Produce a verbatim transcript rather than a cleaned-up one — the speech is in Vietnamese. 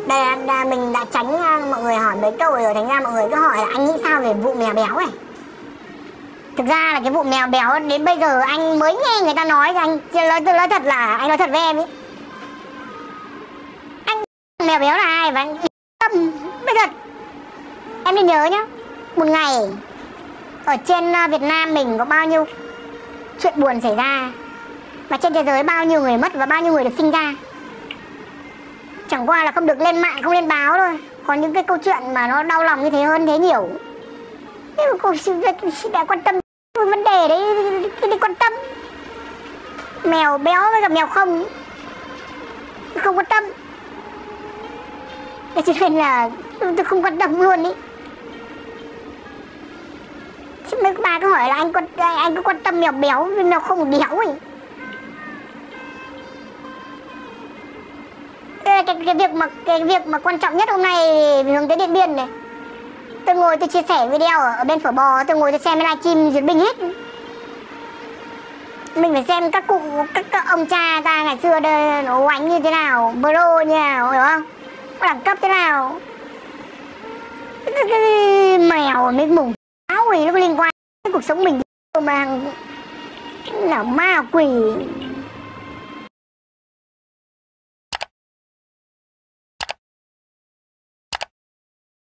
Đây là mình đã tránh mọi người hỏi mấy câu rồi, thành ra mọi người cứ hỏi là anh nghĩ sao về vụ mèo béo này. Thực ra là cái vụ mèo béo đến bây giờ anh mới nghe người ta nói, anh nói, tôi nói thật là anh nói thật với em ý. Anh mèo béo là ai và anh tâm bây giờ em nên nhớ nhá, một ngày ở trên Việt Nam mình có bao nhiêu chuyện buồn xảy ra, và trên thế giới bao nhiêu người mất và bao nhiêu người được sinh ra. Chẳng qua là không được lên mạng, không lên báo thôi. Còn những cái câu chuyện mà nó đau lòng như thế hơn thế nhiều. Nhưng mà cô đã quan tâm vấn đề đấy, đi quan tâm. Mèo béo với cả mèo không không quan tâm. Cho nên là tôi không quan tâm luôn ý. Chứ mấy bà cứ hỏi là anh quan anh cứ quan tâm mèo béo với mèo không béo ấy. Cái, cái, cái việc mà cái việc mà quan trọng nhất hôm nay hướng tới Điện Biên này. Tôi ngồi tôi chia sẻ video ở, ở bên Phở Bò, tôi ngồi tôi xem livestream duyệt binh hết. Mình phải xem các cụ, các, các ông cha ta ngày xưa đây, nó oánh như thế nào, bro như nào, hiểu không? Có đẳng cấp thế nào. Cái, cái, cái mèo mấy mùng áo gì nó có liên quan đến cuộc sống mình mà nào ma quỷ.